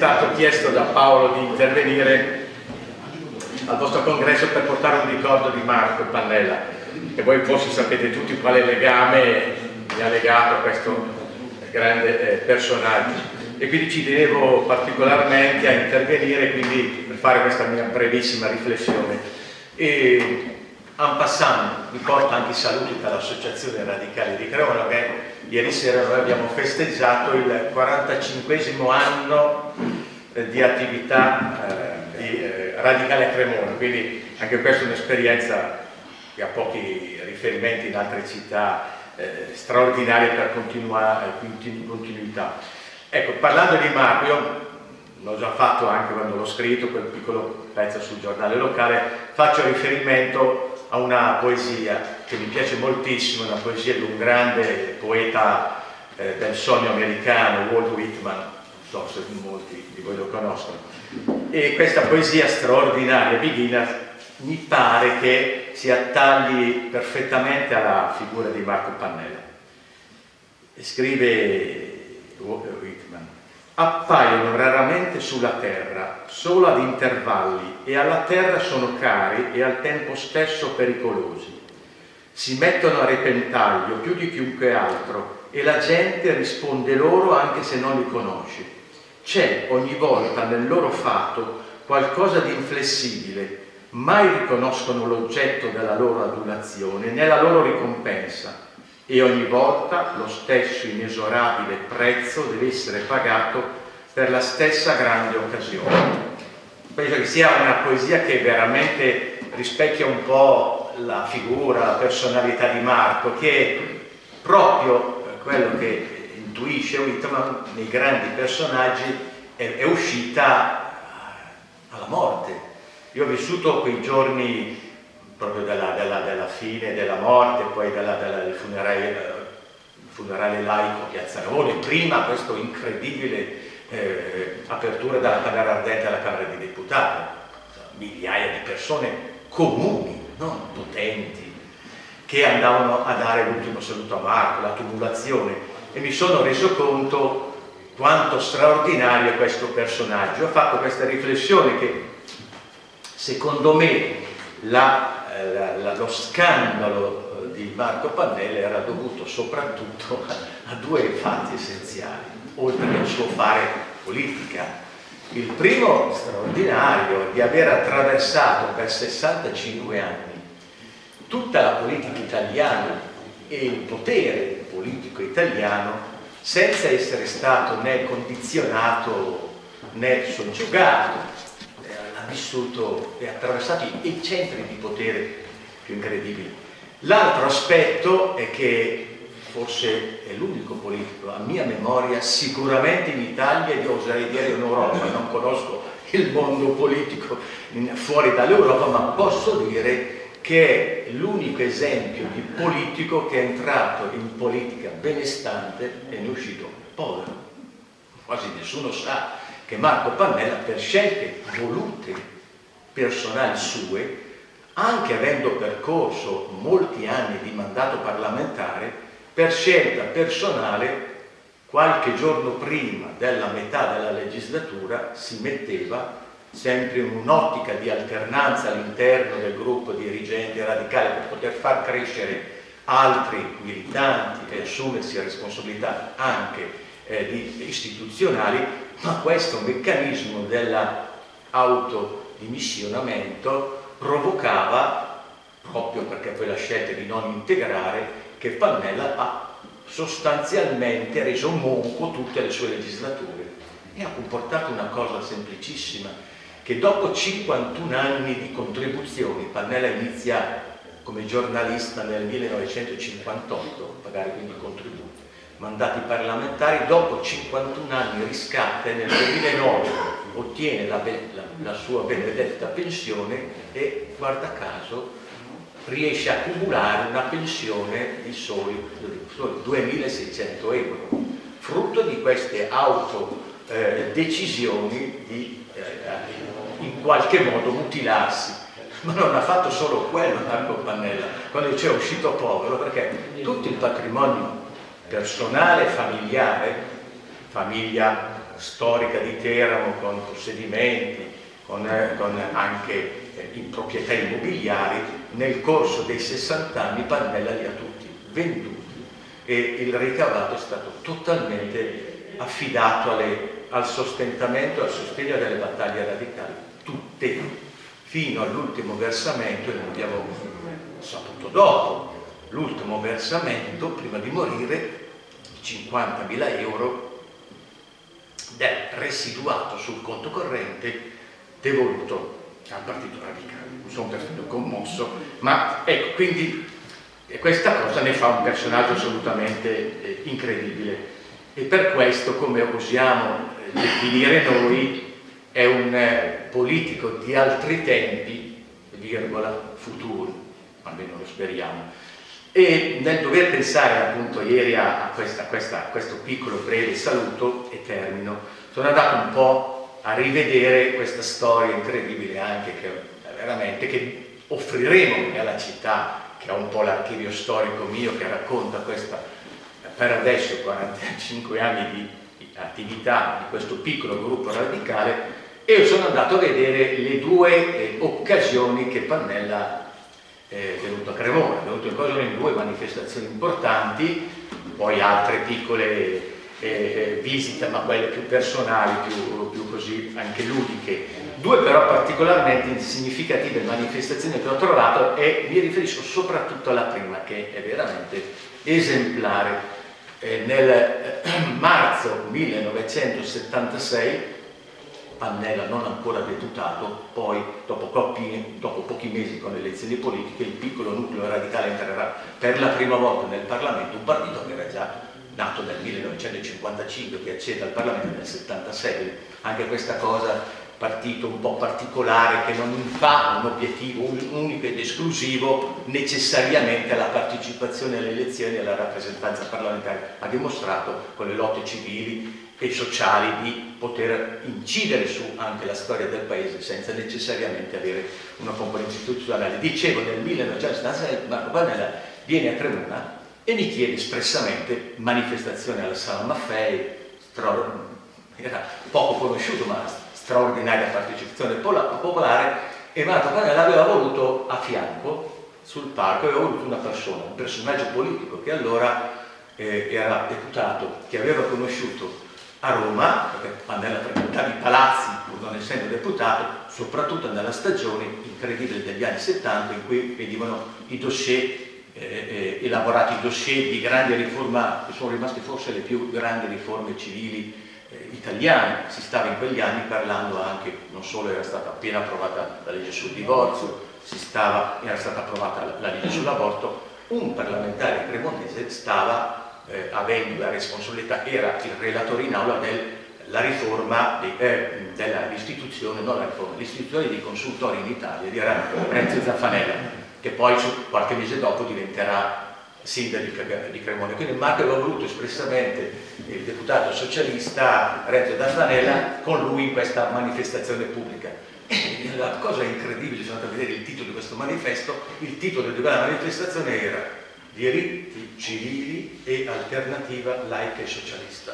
stato chiesto da Paolo di intervenire al vostro congresso per portare un ricordo di Marco Pannella, e voi forse sapete tutti quale legame mi ha legato a questo grande personaggio, e quindi ci tenevo particolarmente a intervenire, quindi per fare questa mia brevissima riflessione. E en passant, vi porto anche i saluti dall'Associazione Radicali di Cremona, che ieri sera noi abbiamo festeggiato il 45esimo anno di attività di Radicali a Cremona, quindi anche questa è un'esperienza che ha pochi riferimenti in altre città, straordinaria per continuità. Ecco, parlando di Marco, io l'ho già fatto anche quando l'ho scritto, quel piccolo pezzo sul giornale locale, faccio riferimento a una poesia che mi piace moltissimo, una poesia di un grande poeta del sogno americano, Walt Whitman, non so se molti di voi lo conoscono, e questa poesia straordinaria, Beginner, mi pare che si attagli perfettamente alla figura di Marco Pannella. E scrive Whitman: appaiono raramente sulla terra, solo ad intervalli, e alla terra sono cari e al tempo stesso pericolosi. Si mettono a repentaglio più di chiunque altro e la gente risponde loro anche se non li conosce. C'è ogni volta nel loro fatto qualcosa di inflessibile, mai riconoscono l'oggetto della loro adulazione né la loro ricompensa, e ogni volta lo stesso inesorabile prezzo deve essere pagato per la stessa grande occasione. Penso che sia una poesia che veramente rispecchia un po' la figura, la personalità di Marco, che è proprio quello che intuisce Whitman nei grandi personaggi, è uscita alla morte. Io ho vissuto quei giorni proprio della fine, della morte, poi del funerale laico a Piazza Navone, prima questo incredibile apertura della Camera Ardente alla Camera dei Deputati, migliaia di persone comuni, non potenti, che andavano a dare l'ultimo saluto a Marco, la tumulazione, e mi sono reso conto quanto straordinario è questo personaggio. Ho fatto questa riflessione che secondo me lo scandalo di Marco Pannella era dovuto soprattutto a due fatti essenziali, oltre al suo fare politica. Il primo straordinario è di aver attraversato per 65 anni tutta la politica italiana e il potere politico italiano senza essere stato né condizionato né soggiugato. Ha vissuto e attraversato i centri di potere più incredibili. L'altro aspetto è che forse è l'unico politico, a mia memoria, sicuramente in Italia e oserei dire in Europa, non conosco il mondo politico fuori dall'Europa, ma posso dire che è l'unico esempio di politico che è entrato in politica benestante e ne è uscito povero. Quasi nessuno sa che Marco Pannella, per scelte volute personali sue, anche avendo percorso molti anni di mandato parlamentare, per scelta personale, qualche giorno prima della metà della legislatura si metteva sempre in un'ottica di alternanza all'interno del gruppo dirigenti radicali per poter far crescere altri militanti e assumersi responsabilità anche istituzionali, ma questo meccanismo dell'autodimissionamento provocava, proprio perché poi la scelta di non integrare, che Pannella ha sostanzialmente reso monco tutte le sue legislature, e ha comportato una cosa semplicissima, che dopo 51 anni di contribuzioni, Pannella inizia come giornalista nel 1958, pagare quindi contributi, mandati parlamentari, dopo 51 anni riscatta, nel 2009 ottiene la sua benedetta pensione e, guarda caso, riesce a accumulare una pensione di soli 2.600 euro, frutto di queste autodecisioni di in qualche modo mutilarsi. Ma non ha fatto solo quello Marco Pannella, quando diceva uscito povero, perché tutto il patrimonio personale e familiare, famiglia storica di Teramo, con possedimenti, con anche proprietà immobiliari. Nel corso dei 60 anni Pannella li ha tutti venduti e il ricavato è stato totalmente affidato al sostentamento, al sostegno delle battaglie radicali, tutte, fino all'ultimo versamento, e non abbiamo saputo dopo, l'ultimo versamento prima di morire, 50.000 euro del residuato sul conto corrente devoluto al Partito Radicale. Mi sono perfino commosso, ma ecco, quindi questa cosa ne fa un personaggio assolutamente incredibile, e per questo, come osiamo definire noi, è un politico di altri tempi, virgola, futuri, almeno lo speriamo. E nel dover pensare appunto ieri a questo piccolo breve saluto e termino, sono andato un po' a rivedere questa storia incredibile anche che offriremo alla città, che ha un po' l'archivio storico mio che racconta questa, per adesso 45 anni di attività di questo piccolo gruppo radicale, e sono andato a vedere le due occasioni che Pannella è venuto a Cremona, è venuto in cosa in due manifestazioni importanti, poi altre piccole visite, ma quelle più personali, più così anche ludiche. Due però particolarmente significative manifestazioni che ho trovato, e mi riferisco soprattutto alla prima, che è veramente esemplare. Nel marzo 1976 Pannella, non ancora deputato, poi dopo pochi mesi con le elezioni politiche, il piccolo nucleo radicale entrerà per la prima volta nel Parlamento, un partito che era già nato nel 1955, che accede al Parlamento nel 1976. Anche questa cosa, partito un po' particolare, che non fa un obiettivo unico ed esclusivo necessariamente alla partecipazione alle elezioni e alla rappresentanza parlamentare, ha dimostrato con le lotte civili e sociali di poter incidere su anche la storia del paese senza necessariamente avere una componente istituzionale. Dicevo, nel 1976 Marco Pannella viene a Cremona e mi chiede espressamente manifestazione alla Sala Maffei, era poco conosciuto ma straordinaria partecipazione popolare, e Marco Pannella aveva voluto a fianco sul palco, aveva voluto una persona, un personaggio politico che allora era deputato, che aveva conosciuto a Roma, perché Pannella frequentava i palazzi pur non essendo deputato, soprattutto nella stagione incredibile degli anni 70 in cui venivano i dossier, elaborati i dossier di grandi riforma, che sono rimaste forse le più grandi riforme civili italiane. Si stava in quegli anni parlando anche, non solo era stata appena approvata la legge sul divorzio, era stata approvata la legge sull'aborto, un parlamentare cremonese stava avendo la responsabilità, era il relatore in aula della riforma dell'istituzione, non la riforma, l'istituzione dei consultori in Italia, di Renzo Zaffanella, che poi qualche mese dopo diventerà sindaco di Cremona. Quindi Marco aveva voluto espressamente il deputato socialista Renzo Zaffanella con lui in questa manifestazione pubblica. E la cosa incredibile, sono andato a vedere il titolo di questo manifesto, il titolo di quella manifestazione era Diritti civili e alternativa laica e socialista.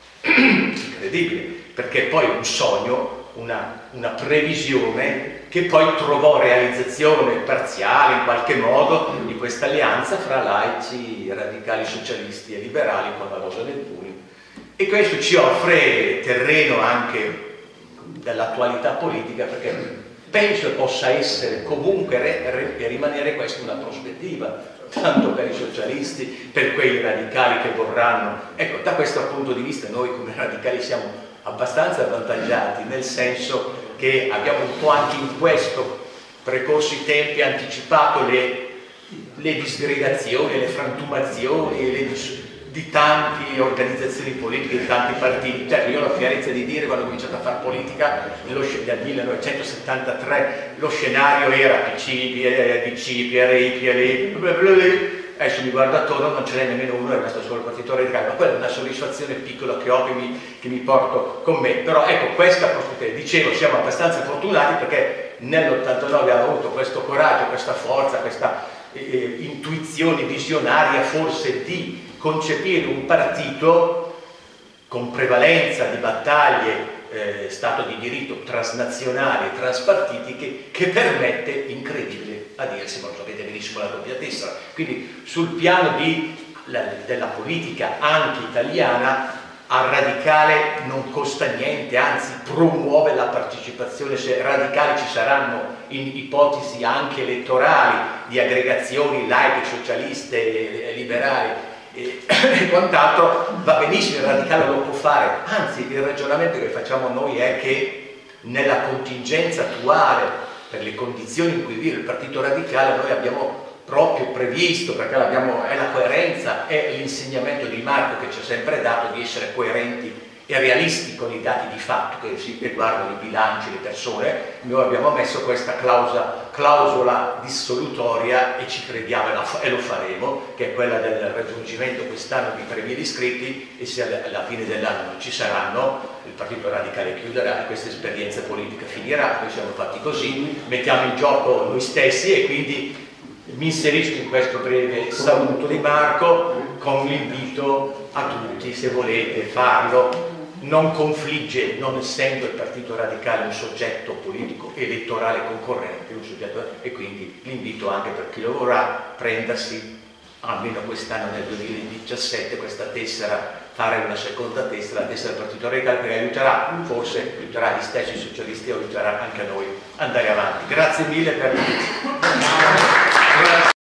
Incredibile, perché poi un sogno, una previsione che poi trovò realizzazione parziale in qualche modo di questa alleanza fra laici, radicali, socialisti e liberali con la Rosa del Pugno. E questo ci offre terreno anche dell'attualità politica, perché penso possa essere comunque e rimanere questa una prospettiva, tanto per i socialisti, per quei radicali che vorranno. Ecco, da questo punto di vista noi come radicali siamo abbastanza avvantaggiati, nel senso che abbiamo un po' anche in questo precorso i tempi anticipato le disgregazioni, le frantumazioni, di tante organizzazioni politiche, di tanti partiti. Certo, io ho la fierezza di dire, quando ho cominciato a fare politica nel 1973, lo scenario era PC, PRI, PLI, adesso mi guardo attorno, non ce n'è nemmeno uno, è rimasto solo il partito radicale, ma quella è una soddisfazione piccola che ho, che mi porto con me. Però ecco, questa prospettiva, dicevo, siamo abbastanza fortunati perché nell'89 abbiamo avuto questo coraggio, questa forza, questa intuizione visionaria forse di concepire un partito con prevalenza di battaglie Stato di diritto transnazionali e transpartitiche, che permette, incredibile a dirsi, ma lo sapete benissimo, la doppia tessera. Quindi sul piano della politica anche italiana, al radicale non costa niente, anzi promuove la partecipazione. Se radicali ci saranno in ipotesi anche elettorali di aggregazioni laiche, socialiste, liberali e quant'altro, va benissimo, il radicale lo può fare. Anzi, il ragionamento che facciamo noi è che nella contingenza attuale, per le condizioni in cui vive il Partito Radicale, noi abbiamo proprio previsto, perché è la coerenza, è l'insegnamento di Marco che ci ha sempre dato, di essere coerenti e realisti con i dati di fatto che riguardano i bilanci, le persone. Noi abbiamo messo questa clausola dissolutoria e ci crediamo e lo faremo, che è quella del raggiungimento quest'anno di 3.000 iscritti, e se alla fine dell'anno non ci saranno, il Partito Radicale chiuderà e questa esperienza politica finirà. Noi siamo fatti così, mettiamo in gioco noi stessi, e quindi mi inserisco in questo breve saluto di Marco con l'invito a tutti, se volete farlo. Non confligge, non essendo il Partito Radicale un soggetto politico elettorale concorrente, e quindi l'invito anche per chi lo vorrà, prendersi almeno quest'anno, nel 2017, questa tessera, fare una seconda tessera, la tessera del Partito Radicale, perché aiuterà, forse aiuterà gli stessi socialisti e aiuterà anche a noi ad andare avanti. Grazie mille per l'invito.